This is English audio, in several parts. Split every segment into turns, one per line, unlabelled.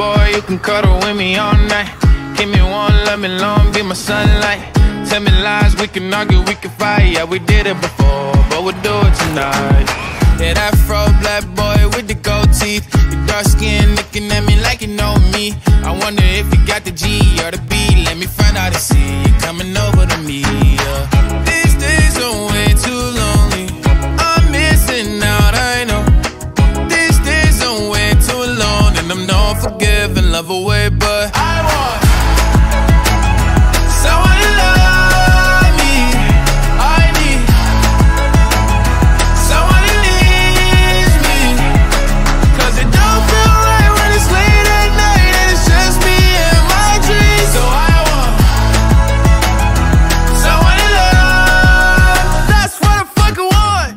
boy, you can cuddle with me all night. Give me one, love me long, be my sunlight. Tell me lies, we can argue, we can fight. Yeah, we did it before, but we'll do it tonight. Yeah, that fro black boy with the gold teeth. Your dark skin looking at me like you know me. I wonder if you got the G or the B. Let me find out and see you coming over to me. Yeah. These days are way too lonely. I'm missing out, I know. These days are way too alone, and I'm not forgiving, love away, but I want someone to love me. I need someone who needs me. 'Cause it don't feel right when it's late at night and it's just me and my dreams. So I want someone to love. That's what I fucking want.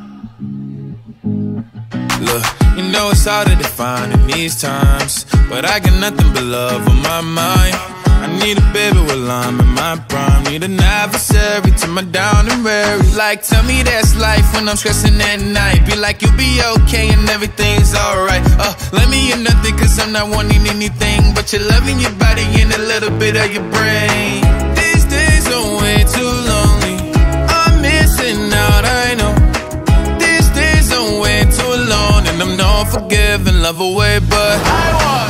Look, you know it's hard to define in these times, but I got nothing but love on my mind. I need a baby while I'm in my prime. Need an adversary to my down and weary. Like, tell me that's life when I'm stressing at night. Be like, you'll be okay and everything's alright. Let me in nothing 'cause I'm not wanting anything but your love in your body and a little bit of your brain. These days are way too lonely. I'm missing out, I know. These days are way too alone, and I'm not forgiving, love away, but I want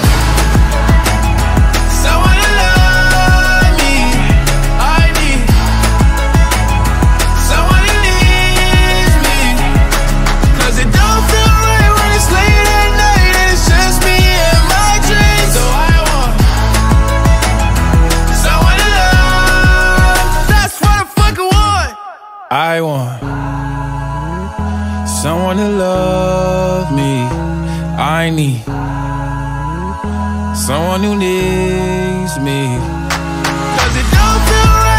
someone to love me. I need someone who needs me. 'Cause it don't feel right when it's late at night and it's just me and my dreams. So I want someone to love. That's what I fucking want. I want someone to love me. I need someone who needs me. 'Cause it don't feel right